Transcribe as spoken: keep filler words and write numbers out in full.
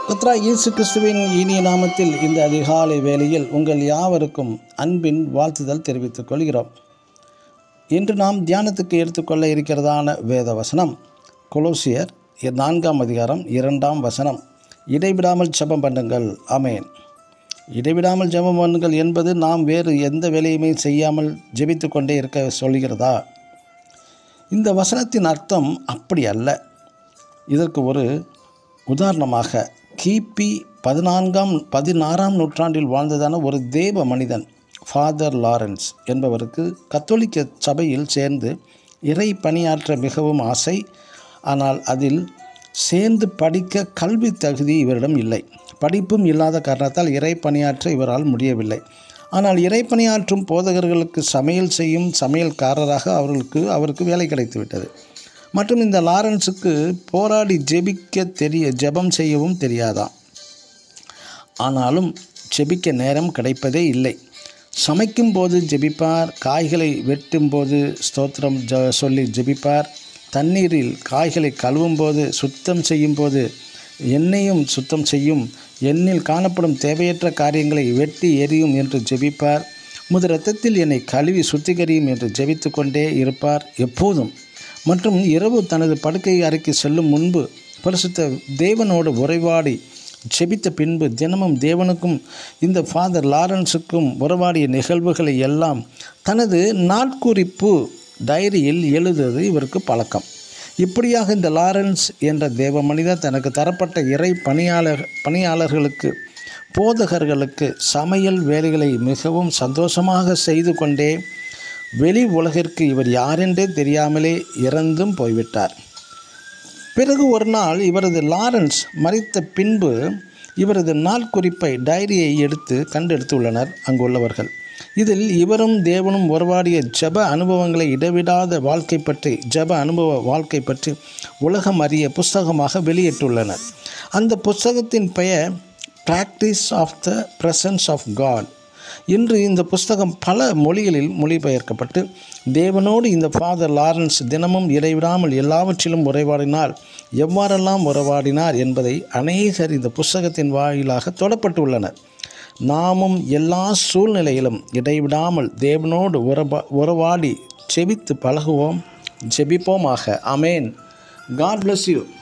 கர்த்தராகிய இயேசு கிறிஸ்துவின் இனிய நாமத்தில் இந்த அதிகாலை வேளையில் உங்கள் யாவருக்கும் அன்பின் வாழ்த்துதல் தெரிவித்துக் கொள்கிறோம். இன்று நாம் தியானத்துக்கு எடுத்துக்கொள்ள இருக்கிறதான வேத வசனம் கொலோசியர் நான்காம் அதிகாரம் இரண்டாம் வசனம். இடைவிடாமல் ஜெபம் பண்ணுங்கள். ஆமென். இடைவிடாமல் ஜெபம் பண்ணுங்கள் என்பது நாம் வேறு எந்த வேலையுமே செய்யாமல் ஜெபித்து கொண்டே இருக்க சொல்கிறதா? இந்த வசனத்தின் அர்த்தம் அப்படி அல்ல. இதற்கு ஒரு உதாரணமாக கிபி பதினான்காம் பதினாறாம் நூற்றாண்டில் வாழ்ந்ததான ஒரு தேவ மனிதன் ஃபாதர் லாரன்ஸ் என்பவருக்கு கத்தோலிக்க சபையில் சேர்ந்து இறை பணியாற்ற மிகவும் ஆசை. ஆனால் அதில் சேர்ந்து படிக்க கல்வி தகுதி இவரிடம் இல்லை. படிப்பும் இல்லாத காரணத்தால் இறை பணியாற்ற இவரால் முடியவில்லை. ஆனால் இறை பணியாற்றும் போதகர்களுக்கு சமையல் செய்யும் சமையல்காரராக அவர்களுக்கு அவருக்கு வேலை கிடைத்துவிட்டது. மற்றும் இந்த லாரன்ஸுக்கு போராடி ஜெபிக்க தெரிய ஜெபம் செய்யவும் தெரியாதாம். ஆனாலும் ஜெபிக்க நேரம் கிடைப்பதே இல்லை. சமைக்கும் போது ஜெபிப்பார், காய்களை வெட்டும் போது ஸ்தோத்திரம் ஜ சொல்லி ஜெபிப்பார், தண்ணீரில் காய்களை கழுவும் போது, சுத்தம் செய்யும் போது எண்ணெயும் சுத்தம் செய்யும், எண்ணில் காணப்படும் தேவையற்ற காரியங்களை வெட்டி எரியும் என்று ஜெபிப்பார், முது இரத்தத்தில் என்னை கழுவி சுத்திகரியும் என்று ஜெபித்து கொண்டே இருப்பார் எப்போதும். மற்றும் இரவு தனது படுக்கை அறைக்கு செல்லும் முன்பு பரிசுத்த தேவனோடு உரைவாடி ஜெபித்த பின்பு தினமும் தேவனுக்கும் இந்த ஃபாதர் லாரன்ஸுக்கும் உறவாடிய நிகழ்வுகளை எல்லாம் தனது நாட்குறிப்பு டைரியில் எழுதுவது இவருக்கு பழக்கம். இப்படியாக இந்த லாரன்ஸ் என்ற தேவ மனிதர் தனக்கு தரப்பட்ட இறை பணியாளர் பணியாளர்களுக்கு போதகர்களுக்கு சமையல் வேலைகளை மிகவும் சந்தோஷமாக செய்து கொண்டே வெளி உலகிற்கு இவர் யாரென்றே தெரியாமலே இறந்தும் போய்விட்டார். பிறகு ஒரு நாள் இவரது லாரன்ஸ் மரித்த பின்பு இவரது நாள் குறிப்பை டைரியை எடுத்து கண்டெடுத்துள்ளனர் அங்குள்ளவர்கள். இதில் இவரும் தேவனும் உறவாடிய ஜெப அனுபவங்களை இடைவிடாத வாழ்க்கை பற்றி ஜெப அனுபவ வாழ்க்கை பற்றி உலகம் அறிய புஸ்தகமாக வெளியிட்டுள்ளனர். அந்த புஸ்தகத்தின் பெயர் practice of the presence of God. இன்று இந்த புஸ்தகம் பல மொழிகளில் மொழிபெயர்க்கப்பட்டு தேவனோடு இந்த ஃபாதர் லாரன்ஸ் தினமும் இடைவிடாமல் எல்லாவற்றிலும் உரைவாடினார், எவ்வாறெல்லாம் உறவாடினார் என்பதை அநேகர் இந்த புஸ்தகத்தின் வாயிலாக தொடப்பட்டுள்ளனர். நாமும் எல்லா சூழ்நிலையிலும் இடைவிடாமல் தேவனோடு உறவா உறவாடி ஜெபித்து பழகுவோம், ஜெபிப்போமாக. ஆமென். God bless you.